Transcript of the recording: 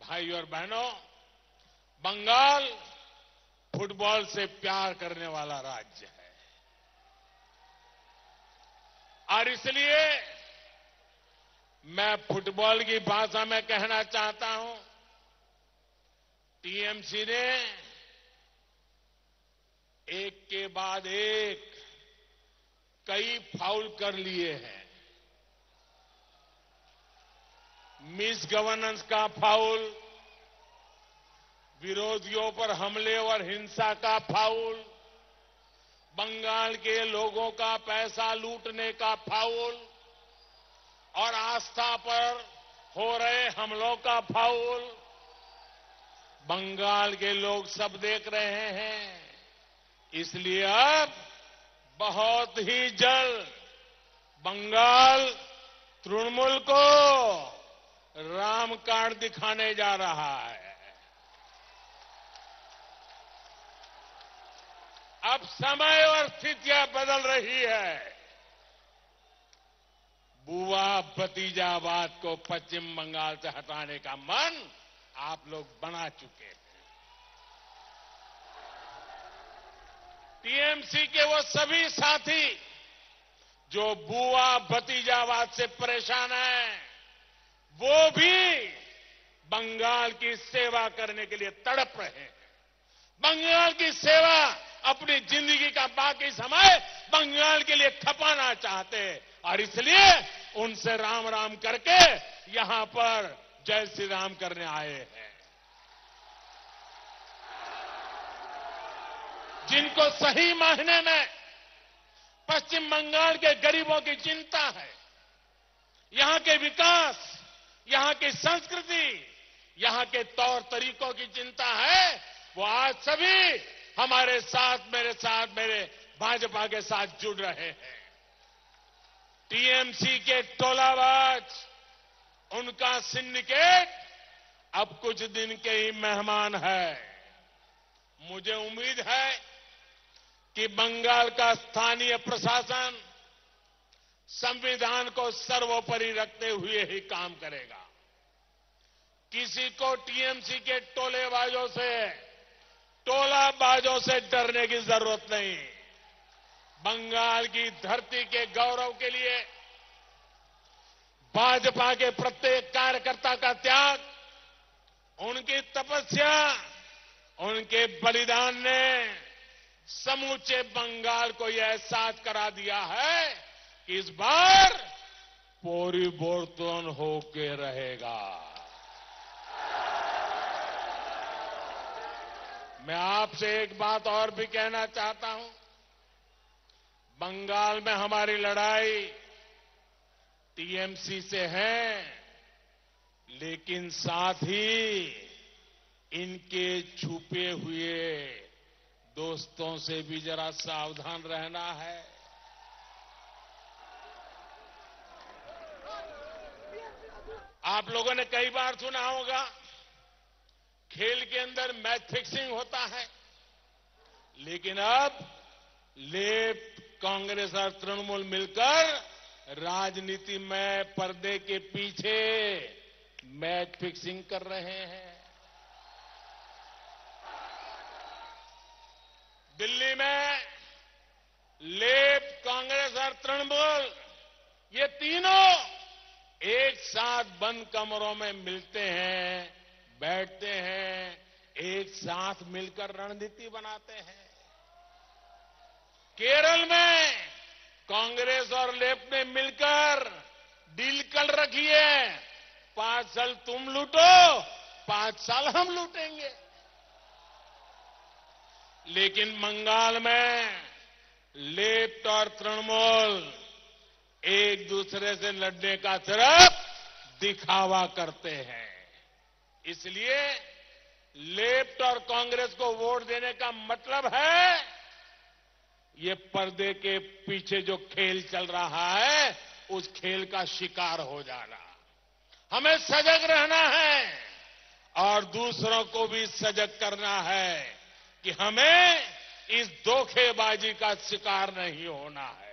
भाइयों और बहनों, बंगाल फुटबॉल से प्यार करने वाला राज्य है और इसलिए मैं फुटबॉल की भाषा में कहना चाहता हूं, टीएमसी ने एक के बाद एक कई फाउल कर लिए हैं। मिस गवर्नेंस का फाउल, विरोधियों पर हमले और हिंसा का फाउल, बंगाल के लोगों का पैसा लूटने का फाउल और आस्था पर हो रहे हमलों का फाउल बंगाल के लोग सब देख रहे हैं। इसलिए अब बहुत ही जल्द बंगाल तृणमूल को राम कार्ड दिखाने जा रहा है। अब समय और स्थितियां बदल रही है। बुआ भतीजावाद को पश्चिम बंगाल से हटाने का मन आप लोग बना चुके हैं। टीएमसी के वो सभी साथी जो बुआ भतीजावाद से परेशान हैं, वो भी बंगाल की सेवा करने के लिए तड़प रहे हैं। बंगाल की सेवा, अपनी जिंदगी का बाकी समय बंगाल के लिए खपाना चाहते हैं और इसलिए उनसे राम राम करके यहां पर जय श्री राम करने आए हैं। जिनको सही मायने में पश्चिम बंगाल के गरीबों की चिंता है, यहां के विकास, यहां की संस्कृति, यहां के तौर तरीकों की चिंता है, वो आज सभी हमारे साथ, मेरे भाजपा के साथ जुड़ रहे हैं। टीएमसी के टोलाबाज, उनका सिंडिकेट अब कुछ दिन के ही मेहमान है। मुझे उम्मीद है कि बंगाल का स्थानीय प्रशासन संविधान को सर्वोपरि रखते हुए ही काम करेगा। किसी को टीएमसी के टोलाबाजों से डरने की जरूरत नहीं। बंगाल की धरती के गौरव के लिए भाजपा के प्रत्येक कार्यकर्ता का त्याग, उनकी तपस्या, उनके बलिदान ने समूचे बंगाल को यह एहसास करा दिया है कि इस बार परिवर्तन होके रहेगा। मैं आपसे एक बात और भी कहना चाहता हूं। बंगाल में हमारी लड़ाई टीएमसी से है, लेकिन साथ ही इनके छुपे हुए दोस्तों से भी जरा सावधान रहना है। आप लोगों ने कई बार सुना होगा, खेल के अंदर मैच फिक्सिंग होता है, लेकिन अब लेफ्ट, कांग्रेस और तृणमूल मिलकर राजनीति में पर्दे के पीछे मैच फिक्सिंग कर रहे हैं। दिल्ली में लेफ्ट, कांग्रेस और तृणमूल, ये तीनों एक साथ बंद कमरों में मिलते हैं, बैठते हैं, एक साथ मिलकर रणनीति बनाते हैं। केरल में कांग्रेस और लेफ्ट ने मिलकर डील कर रखी है, 5 साल तुम लूटो, 5 साल हम लूटेंगे। लेकिन बंगाल में लेफ्ट और तृणमूल एक दूसरे से लड़ने का सिर्फ दिखावा करते हैं। इसलिए लेफ्ट और कांग्रेस को वोट देने का मतलब है ये पर्दे के पीछे जो खेल चल रहा है, उस खेल का शिकार हो जाना। हमें सजग रहना है और दूसरों को भी सजग करना है कि हमें इस धोखेबाजी का शिकार नहीं होना है।